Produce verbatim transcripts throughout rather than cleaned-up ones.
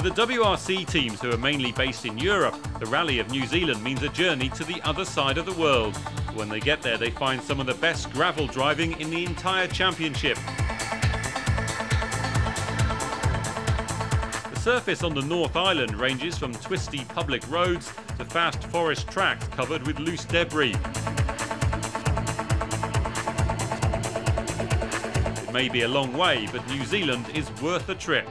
For the W R C teams, who are mainly based in Europe, the Rally of New Zealand means a journey to the other side of the world. When they get there, they find some of the best gravel driving in the entire championship. The surface on the North Island ranges from twisty public roads to fast forest tracks covered with loose debris. It may be a long way, but New Zealand is worth the trip.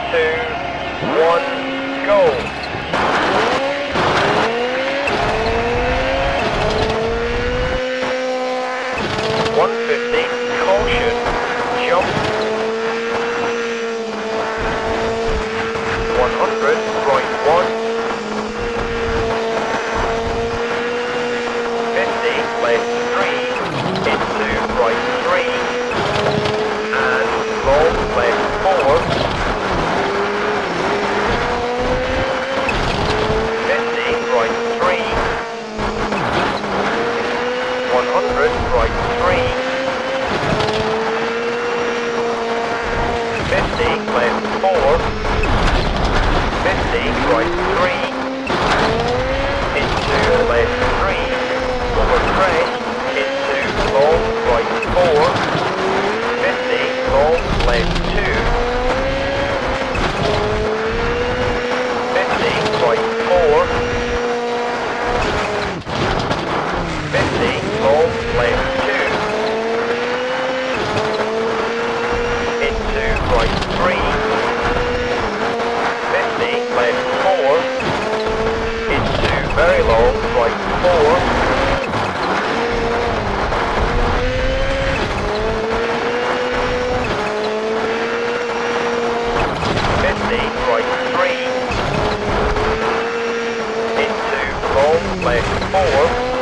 two, one, go. one fifty, caution, jump. one hundred, right one. fifty, left three, into right three. And long left four. fifty, right three. one hundred, right three. fifty, left four. fifty, right three. Into left three. Over crest. Into long right four. fifty, long left two. fifty, right four. fifty, long left two. Into right three. fifty, left four. Into very long right four. fifty, right three. Into long left four.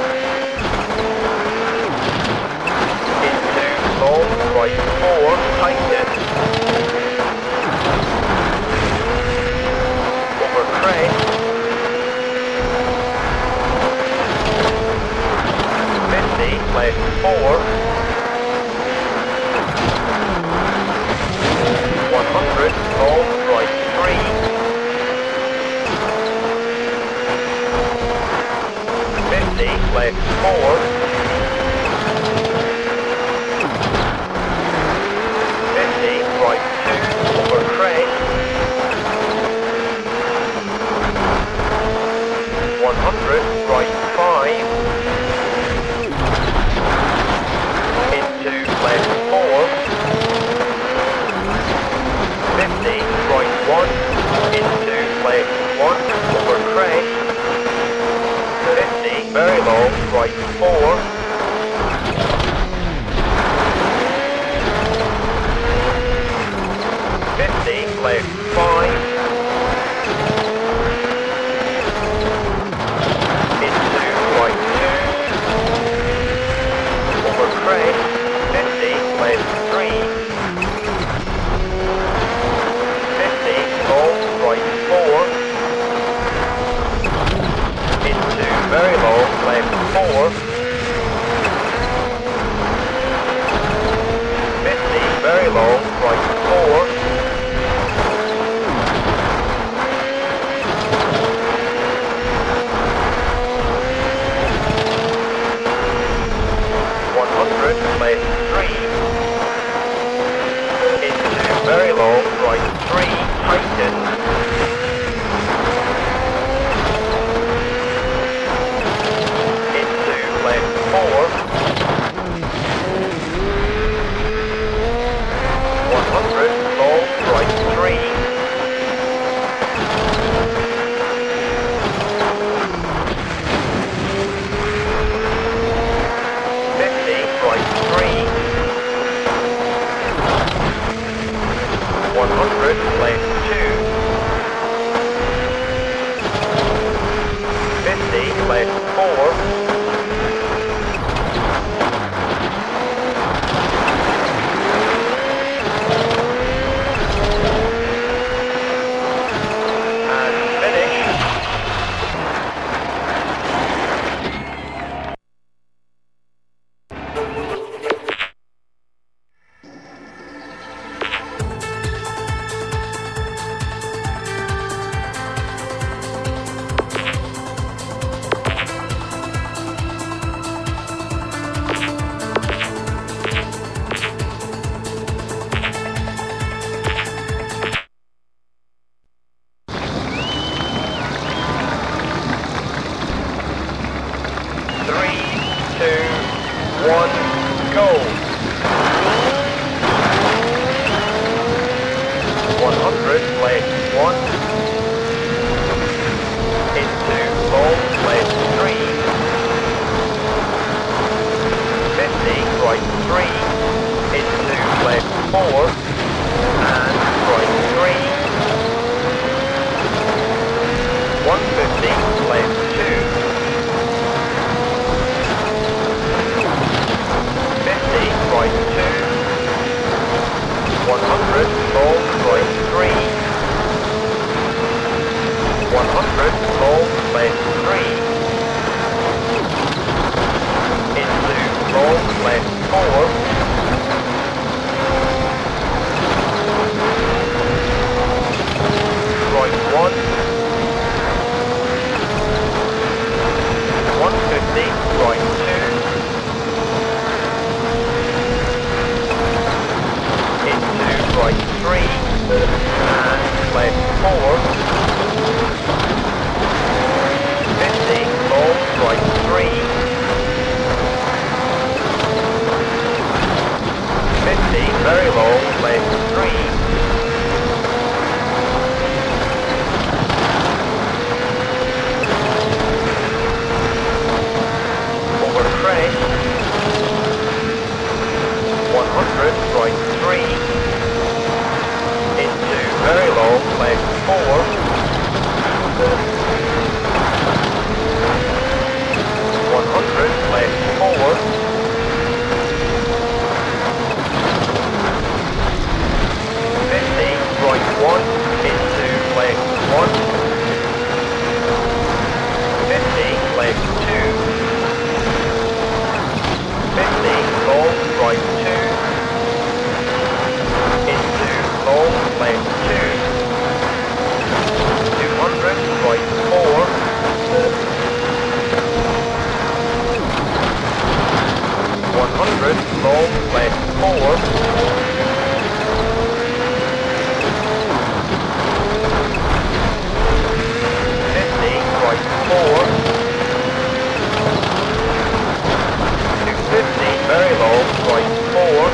Into long right four, tighten. Over crest. fifty, left four. one hundred, long right three. fifty, left four. fifty, right two, over crest. one hundred, right five. Into left four. fifty, right one. Into left one, over crest. fifty, very long, right four. fifty, left five. Into right two. Over crest. fifty, left three. fifty, long, right four. Into very long, left four. fifty, very long, right four. one hundred, left three. Into very long, right three, tighten. Into left four. one hundred, long, right three. fifty, right three. one hundred, left two. long right three. one hundred, long left three. Into long left four. Right one. one fifty, right two. Into right three. And left four. fifty, long right three. fifty, very long left three. Over crest. one hundred, right three. Into very long left four. one hundred, left four. fifty, right one, into left one. fifty, left two. fifty, long, right two. Into long, left two. two hundred, right four. one hundred, long, left four. fifty, right four. two fifty, very long, right four.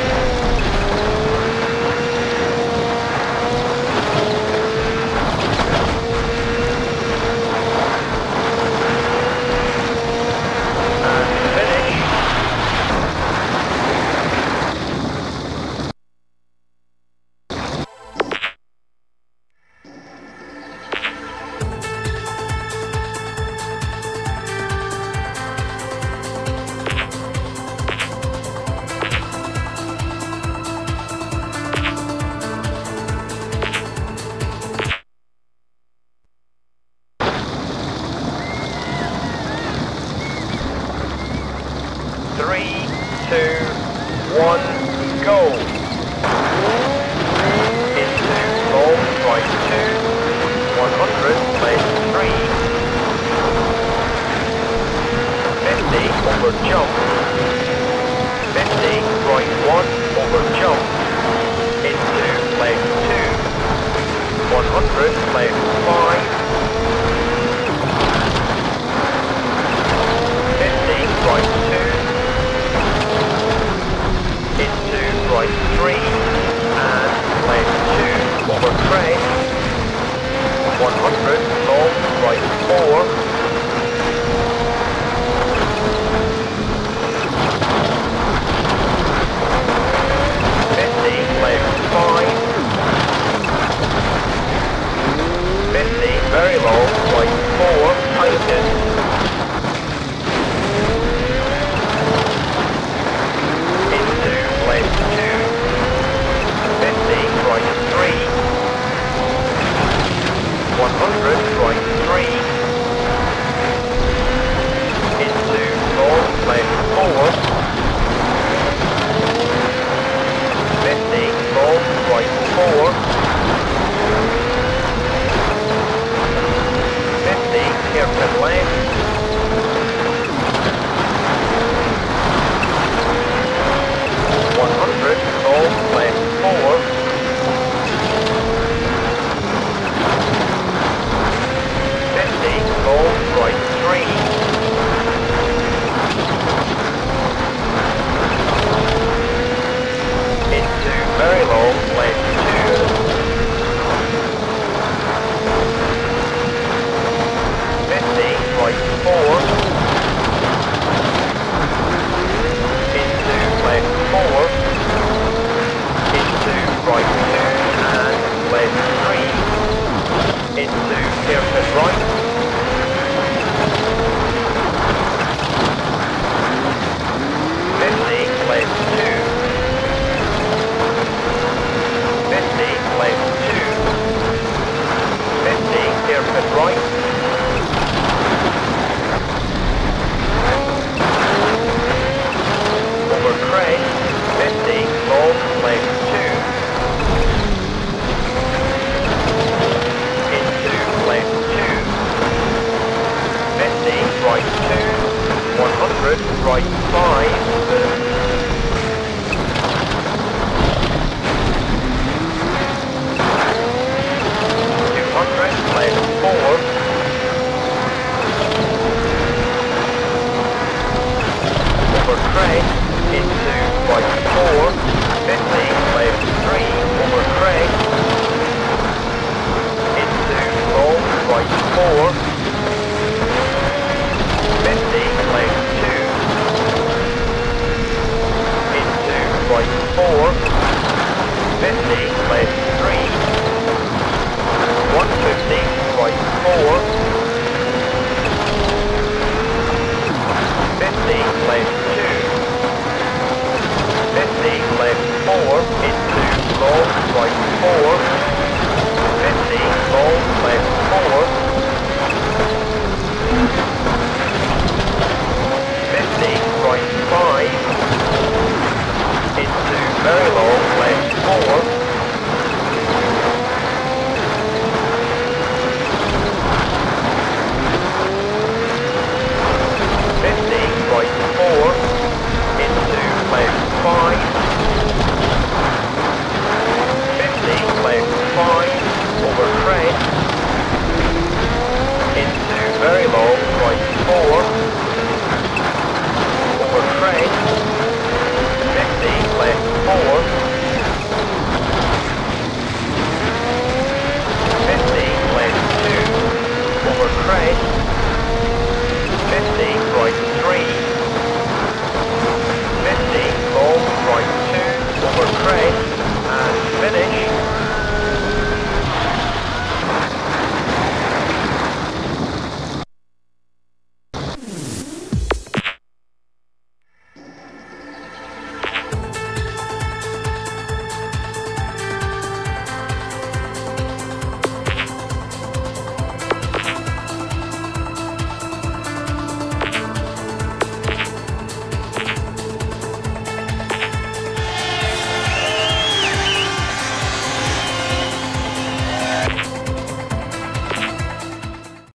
And finish. Three, two, one, go. Into long right two, one hundred, left three. fifty, over jump. fifty, right one, over jump. Into left two. one hundred, left five. fifty, right two. Into right three and left two over crest. one hundred, long right four. fifty, left five. fifty, very long right four, tighten. Left two, fifty, right three, one hundred, right three, into long left four, fifty, long right four, fifty, hairpin left, one hundred, long left four. fifty, long right three. Into very long left two. fifty, right four. Into left four. Into right two and left three. Into hairpin right. fifty, left two. left three, one fifty, right four, fifty, left two, fifty, left four, into long, right four,